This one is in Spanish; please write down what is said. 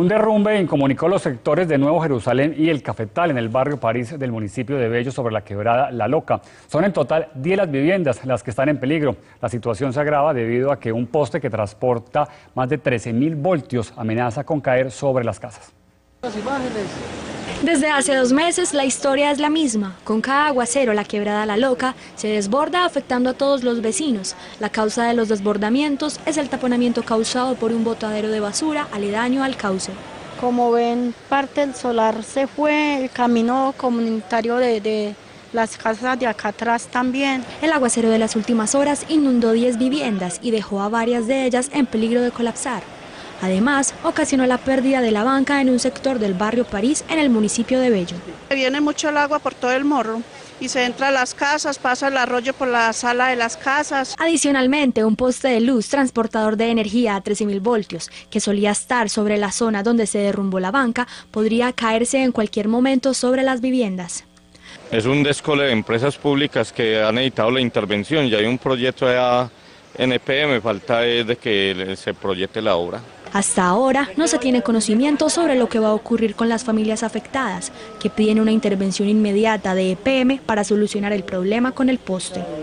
Un derrumbe incomunicó los sectores de Nuevo Jerusalén y El Cafetal en el barrio París del municipio de Bello sobre la quebrada La Loca. Son en total 10 las viviendas las que están en peligro. La situación se agrava debido a que un poste que transporta más de 13.000 voltios amenaza con caer sobre las casas. Desde hace 2 meses la historia es la misma. Con cada aguacero la quebrada La Loca se desborda afectando a todos los vecinos. La causa de los desbordamientos es el taponamiento causado por un botadero de basura aledaño al cauce. Como ven, parte del solar se fue, el camino comunitario de las casas de acá atrás también. El aguacero de las últimas horas inundó 10 viviendas y dejó a varias de ellas en peligro de colapsar. Además, ocasionó la pérdida de la banca en un sector del barrio París en el municipio de Bello. Viene mucho el agua por todo el morro y se entra a las casas, pasa el arroyo por la sala de las casas. Adicionalmente, un poste de luz transportador de energía a 13.000 voltios, que solía estar sobre la zona donde se derrumbó la banca, podría caerse en cualquier momento sobre las viviendas. Es un descole de empresas públicas que han necesitado la intervención. Ya hay un proyecto de NPM, falta de que se proyecte la obra. Hasta ahora no se tiene conocimiento sobre lo que va a ocurrir con las familias afectadas, que piden una intervención inmediata de EPM para solucionar el problema con el poste.